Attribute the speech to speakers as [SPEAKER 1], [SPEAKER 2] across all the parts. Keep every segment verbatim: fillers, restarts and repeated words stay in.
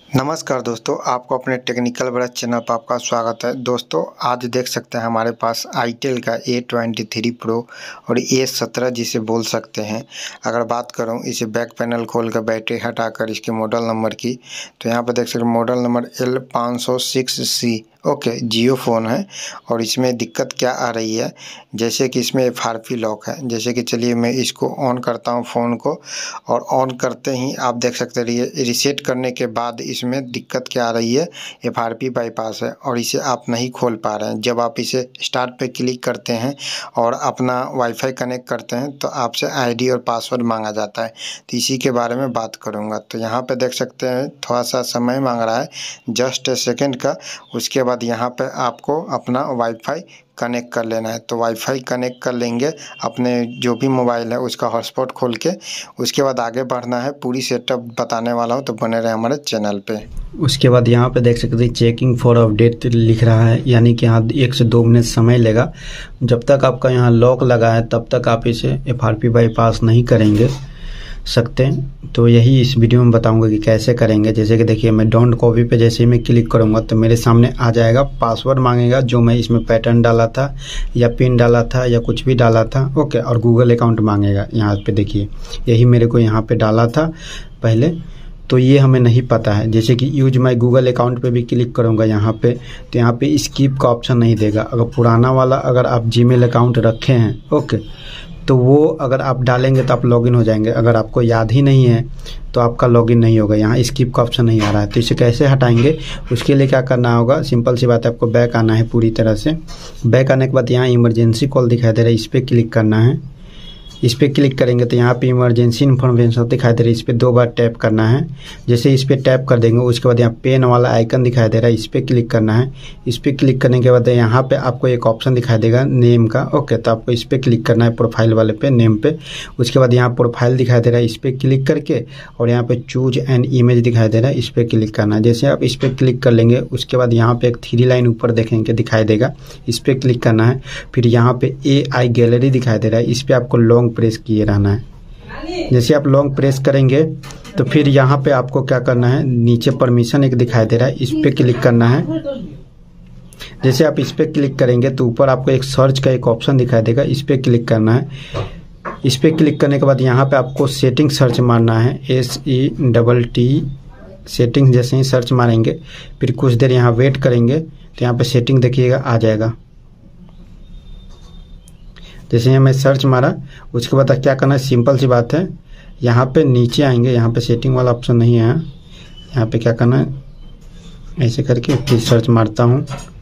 [SPEAKER 1] नमस्कार दोस्तों, आपको अपने टेक्निकल ब्रश चैनल पर आपका स्वागत है। दोस्तों आज देख सकते हैं हमारे पास आईटेल का ए ट्वेंटी थ्री प्रो और ए सत्रह जिसे बोल सकते हैं। अगर बात करूं इसे बैक पैनल खोल कर बैटरी हटाकर इसके मॉडल नंबर की, तो यहाँ पर देख सकते हैं मॉडल नंबर एल पाँच सौ six C okay Jio phone है। और इसमें दिक्कत क्या आ रही है, जैसे कि इसमें एफ आर पी लॉक है। जैसे कि चलिए मैं इसको ऑन करता हूं फ़ोन को, और ऑन करते ही आप देख सकते हैं रीसेट करने के बाद इसमें दिक्कत क्या आ रही है, एफ आर पी बाईपास है और इसे आप नहीं खोल पा रहे हैं। जब आप इसे स्टार्ट पे क्लिक करते हैं और अपना वाईफाई कनेक्ट करते हैं तो आपसे आई डी और पासवर्ड मांगा जाता है। तो इसी के बारे में बात करूँगा। तो यहाँ पर देख सकते हैं थोड़ा सा समय मांग रहा है, जस्ट ए सेकेंड का। उसके बाद यहाँ पे आपको अपना वाईफाई कनेक्ट कर लेना है। तो वाईफाई कनेक्ट कर लेंगे अपने जो भी मोबाइल है उसका हॉटस्पॉट खोल के, उसके बाद आगे बढ़ना है। पूरी सेटअप बताने वाला हूँ, तो बने रहे हमारे चैनल पे।
[SPEAKER 2] उसके बाद यहाँ पे देख सकते हैं चेकिंग फॉर अपडेट लिख रहा है, यानी कि यहाँ एक से दो मिनट समय लेगा। जब तक आपका यहाँ लॉक लगा है तब तक आप इसे एफ आर पी बाईपास नहीं करेंगे सकते हैं। तो यही इस वीडियो में बताऊंगा कि कैसे करेंगे। जैसे कि देखिए मैं डोंट कॉपी पे जैसे ही मैं क्लिक करूंगा तो मेरे सामने आ जाएगा, पासवर्ड मांगेगा जो मैं इसमें पैटर्न डाला था या पिन डाला था या कुछ भी डाला था, ओके। और गूगल अकाउंट मांगेगा, यहाँ पे देखिए यही मेरे को यहाँ पे डाला था पहले, तो ये हमें नहीं पता है। जैसे कि यूज माई गूगल अकाउंट पे भी क्लिक करूँगा यहाँ पे, तो यहाँ पे स्किप का ऑप्शन नहीं देगा। अगर पुराना वाला अगर आप जीमेल अकाउंट रखे हैं, ओके, तो वो अगर आप डालेंगे तो आप लॉगिन हो जाएंगे। अगर आपको याद ही नहीं है तो आपका लॉगिन नहीं होगा। यहाँ स्किप का ऑप्शन नहीं आ रहा है, तो इसे कैसे हटाएंगे, उसके लिए क्या करना होगा, सिंपल सी बात है, आपको बैक आना है पूरी तरह से। बैक आने के बाद यहाँ इमरजेंसी कॉल दिखाई दे रहा है, इस पर क्लिक करना है। इस पर क्लिक करेंगे तो यहाँ पे इमरजेंसी इन्फॉर्मेशन दिखाई दे रही है, इस पर दो बार टैप करना है। जैसे इस पर टैप कर देंगे उसके बाद यहाँ पेन वाला आइकन दिखाई दे रहा है, इस पर क्लिक करना है। इस पर क्लिक करने के बाद यहाँ पे आपको एक ऑप्शन दिखाई देगा नेम का, ओके, तो आपको इस पर क्लिक करना है, प्रोफाइल वाले पे, नेम पे। उसके बाद यहाँ प्रोफाइल दिखाई दे रहा है, इस पर क्लिक करके और यहाँ पे चूज एंड इमेज दिखाई दे रहा है, इस पर क्लिक करना है। जैसे आप इस पर क्लिक कर लेंगे उसके बाद यहाँ पे एक थ्री लाइन ऊपर देखेंगे दिखाई देगा, इस पर क्लिक करना है। फिर यहाँ पे ए आई गैलरी दिखाई दे रहा है, इस पर आपको लॉन्ग प्रेस किए रहना है। जैसे आप लॉन्ग प्रेस करेंगे तो फिर यहाँ पे आपको क्या करना है, नीचे परमिशन एक दिखाई दे रहा है, इस पे क्लिक करना है। जैसे आप इस पे क्लिक करेंगे तो ऊपर आपको एक सर्च का एक ऑप्शन दिखाई देगा, इस पे क्लिक करना है। इस पे क्लिक करने के बाद यहाँ पे आपको सेटिंग सर्च मारना है, S E double T setting. जैसे ही सर्च मारेंगे फिर कुछ देर यहाँ वेट करेंगे तो यहाँ पे सेटिंग देखिएगा आ जाएगा। जैसे ही मैं सर्च मारा उसके बाद क्या करना है, सिंपल सी बात है, यहाँ पे नीचे आएंगे, यहाँ पे सेटिंग वाला ऑप्शन नहीं है, यहाँ पे क्या करना है, ऐसे करके फिर सर्च मारता हूँ।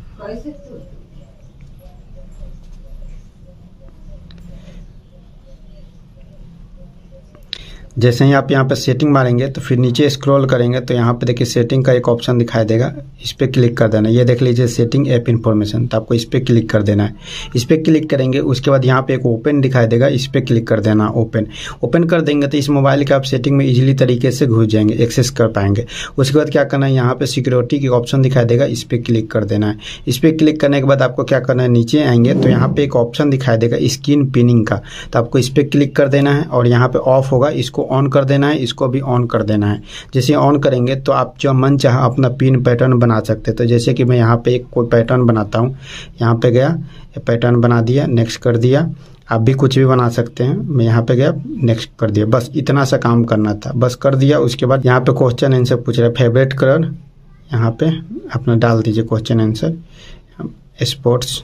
[SPEAKER 2] जैसे ही आप यहाँ पे सेटिंग मारेंगे तो फिर नीचे स्क्रॉल करेंगे तो यहाँ पे देखिए सेटिंग का एक ऑप्शन दिखाई देगा, इस पे क्लिक कर देना है। ये देख लीजिए सेटिंग ऐप इन्फॉर्मेशन, तो आपको इस पे क्लिक कर देना है। इस पे क्लिक करेंगे उसके बाद यहाँ पे एक ओपन दिखाई देगा, इस पे क्लिक कर देना। ओपन ओपन कर देंगे तो इस मोबाइल के आप सेटिंग में इजीली तरीके से घुस जाएंगे, एक्सेस कर पाएंगे। उसके बाद क्या करना है, यहाँ पे सिक्योरिटी की ऑप्शन दिखाई देगा, इस पे क्लिक कर देना है। इस पे क्लिक करने के बाद आपको क्या करना है, नीचे आएंगे तो यहाँ पे एक ऑप्शन दिखाई देगा स्क्रीन पिनिंग का, तो आपको इस पे क्लिक कर देना है और यहाँ पे ऑफ होगा, इसको ऑन कर देना है, इसको भी ऑन कर देना है। जैसे ऑन करेंगे तो आप जो मन चाहे अपना पिन पैटर्न बना सकते हैं। तो जैसे कि मैं यहाँ पे एक कोई पैटर्न बनाता हूँ, यहाँ पे गया पैटर्न बना दिया, नेक्स्ट कर दिया। आप भी कुछ भी बना सकते हैं, मैं यहाँ पे गया नेक्स्ट कर दिया, बस इतना सा काम करना था, बस कर दिया। उसके बाद यहाँ पे क्वेश्चन आंसर पूछ रहा है, फेवरेट कलर यहाँ पे अपना डाल दीजिए question answer, sports,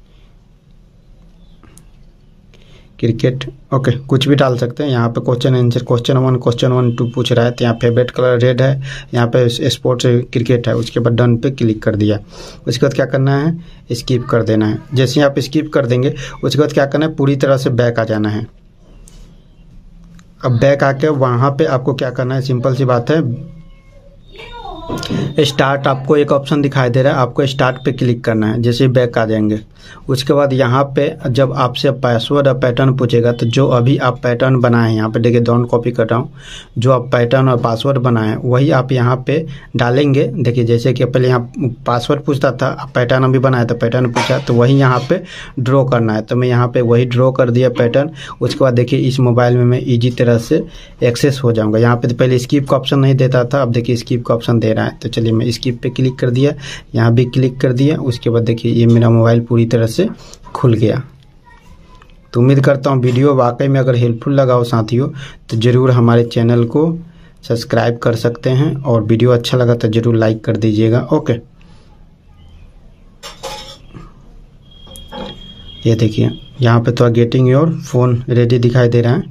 [SPEAKER 2] cricket, okay, कुछ भी डाल सकते हैं। यहाँ पे question answer question one question one two पूछ रहा है, तो यहाँ फेवरेट कलर रेड है, यहाँ पे स्पोर्ट्स क्रिकेट है। उसके बाद डन पे क्लिक कर दिया। उसके बाद क्या करना है, स्किप कर देना है। जैसे ही आप स्किप कर देंगे उसके बाद क्या करना है, पूरी तरह से बैक आ जाना है। अब बैक आके वहाँ पे आपको क्या करना है, सिंपल सी बात है, स्टार्ट आपको एक ऑप्शन दिखाई दे रहा है, आपको स्टार्ट पे क्लिक करना है। जैसे ही बैक आ जाएंगे उसके बाद यहाँ पे जब आपसे पासवर्ड और पैटर्न पूछेगा तो जो अभी आप पैटर्न बनाए हैं, यहाँ पे देखिए डोंट कॉपी कर रहा हूँ, जो आप पैटर्न और पासवर्ड बनाए हैं वही आप यहाँ पे डालेंगे। देखिए जैसे कि पहले यहाँ पासवर्ड पूछता था, पैटर्न अभी बनाया तो पैटर्न पूछा, तो वही यहाँ पे ड्रॉ करना है। तो मैं यहाँ पे वही ड्रॉ कर दिया पैटर्न। उसके बाद देखिए इस मोबाइल में मैं ईजी तरह से एक्सेस हो जाऊँगा। यहाँ पे तो पहले स्किप का ऑप्शन नहीं देता था, अब देखिए स्किप का ऑप्शन दे रहा है। तो चलिए मैं स्किप पे क्लिक कर दिया, यहाँ भी क्लिक कर दिया। उसके बाद देखिए ये मेरा मोबाइल पूरी तरह से खुल गया। तो उम्मीद करता हूँ वीडियो वाकई में अगर हेल्पफुल लगा हो साथियों तो ज़रूर हमारे चैनल को सब्सक्राइब कर सकते हैं, और वीडियो अच्छा लगा तो ज़रूर लाइक कर दीजिएगा। ओके, ये देखिए यहाँ पे तो गेटिंग योर फ़ोन रेडी दिखाई दे रहा है।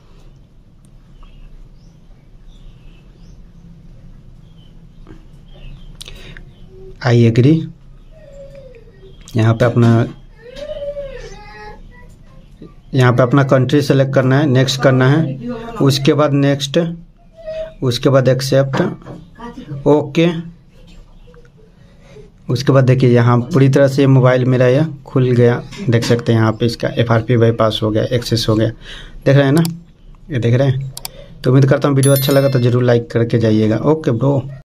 [SPEAKER 2] आई एग्री, यहाँ पे अपना यहाँ पे अपना कंट्री सेलेक्ट करना है, नेक्स्ट करना है। उसके बाद नेक्स्ट, उसके बाद एक्सेप्ट, ओके। उसके बाद देखिए यहाँ पूरी तरह से मोबाइल मेरा यह खुल गया। देख सकते हैं यहाँ पे इसका एफ आर पी बाईपास हो गया, एक्सेस हो गया। देख रहे हैं ना, ये देख रहे हैं। तो उम्मीद करता हूँ वीडियो अच्छा लगा तो ज़रूर लाइक करके जाइएगा। Okay bro.